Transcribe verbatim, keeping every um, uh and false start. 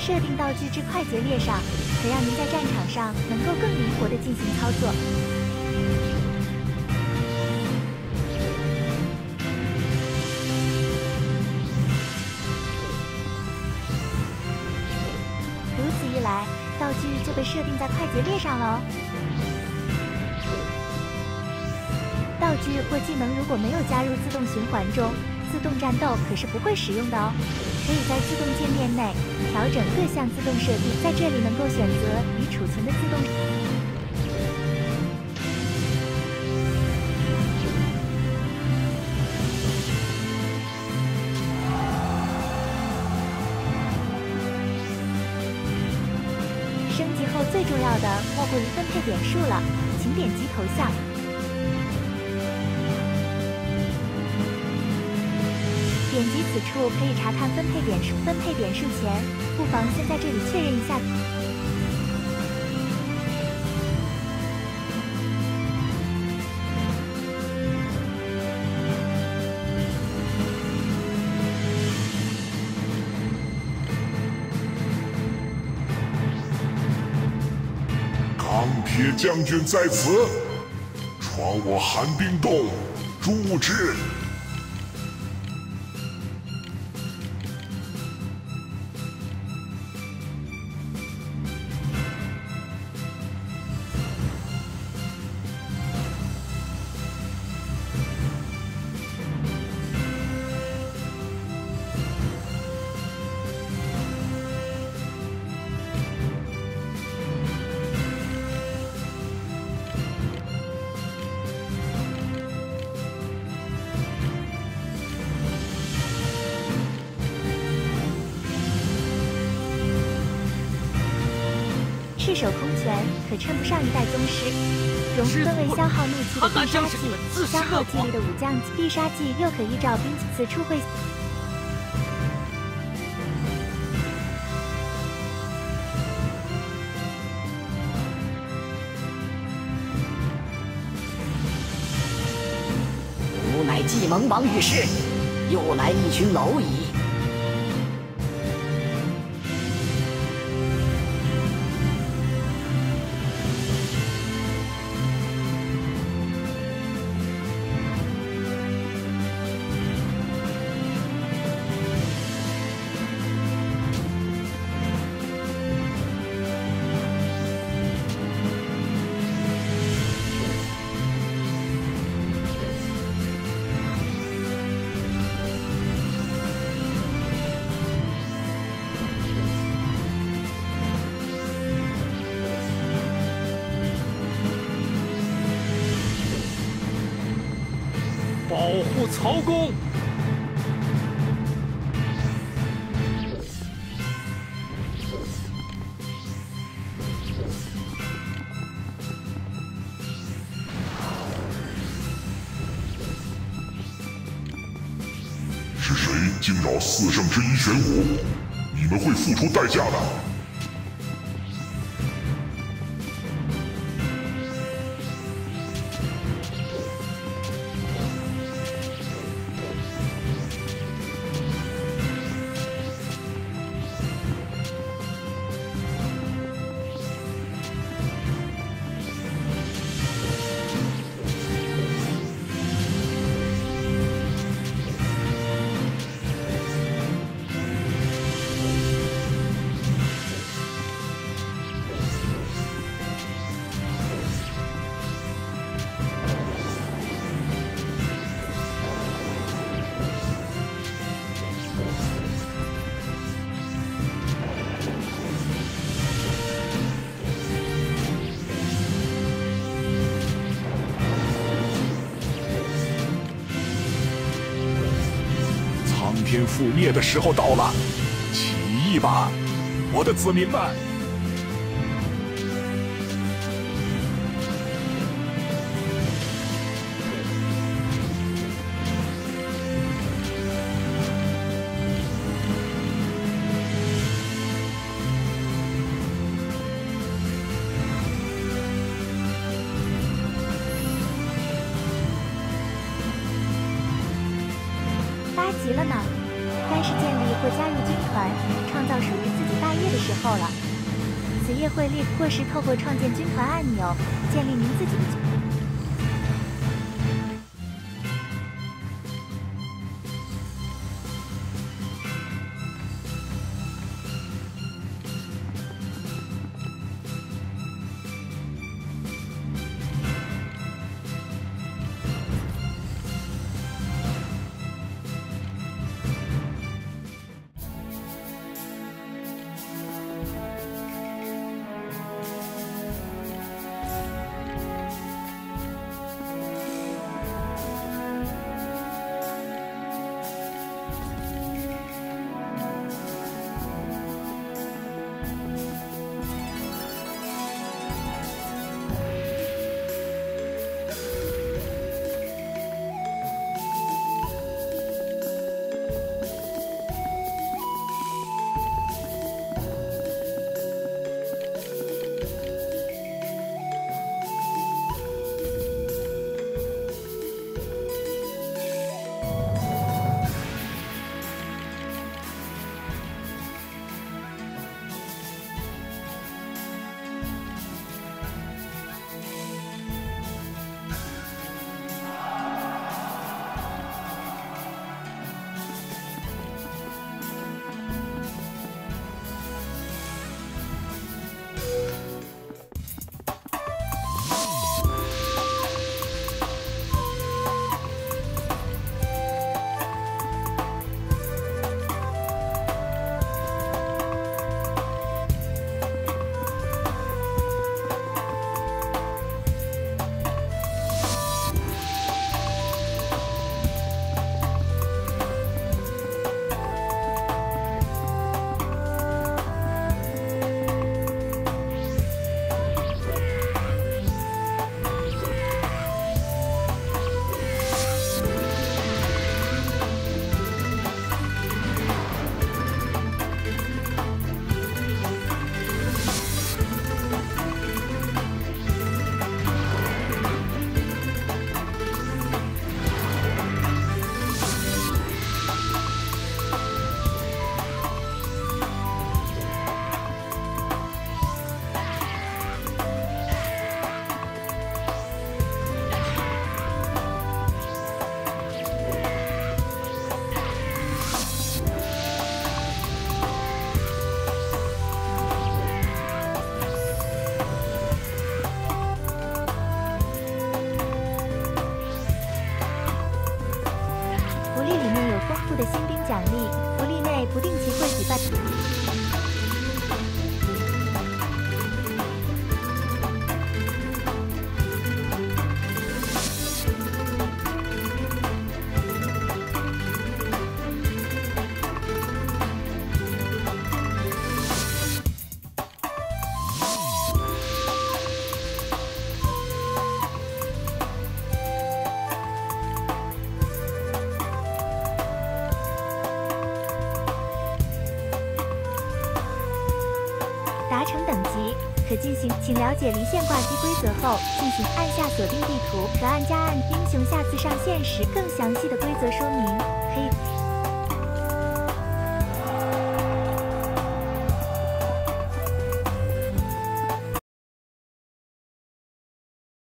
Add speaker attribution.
Speaker 1: 设定道具至快捷列上，可让您在战场上能够更灵活地进行操作。如此一来，道具就被设定在快捷列上了哦。道具或技能如果没有加入自动循环中，自动战斗可是不会使用的哦。可以在自动界面内调整各项自动设定，在这里能够选择已储存的自动。升级后最重要的莫过于分配点数了，请点击头像。点击此处可以查看分配点数。分配点数前，不妨先在这里确认一下。
Speaker 2: 钢铁将军在此，传我寒冰洞主之。
Speaker 1: 赤手空拳可称不上一代宗师，融分为消耗怒气的必杀技，消耗技力的武将技，必杀技又可依照兵器。此处会。
Speaker 3: 吾乃计盟王御史，又来一群蝼蚁。
Speaker 4: 保护曹公！
Speaker 2: 是谁惊扰四圣之一玄武？你们会付出代价的。 天覆灭的时候到了，起义吧，我的子民们！
Speaker 1: 八级了呢，该是建立或加入军团，创造属于自己大大业的时候了。此页会列或是透过创建军团按钮建立您自己的军。的新兵奖励，福利内不定期会举办。达成等级可进行，请了解离线挂机规则后进行按下锁定地图，可按加按英雄下次上线时更详细的规则说明。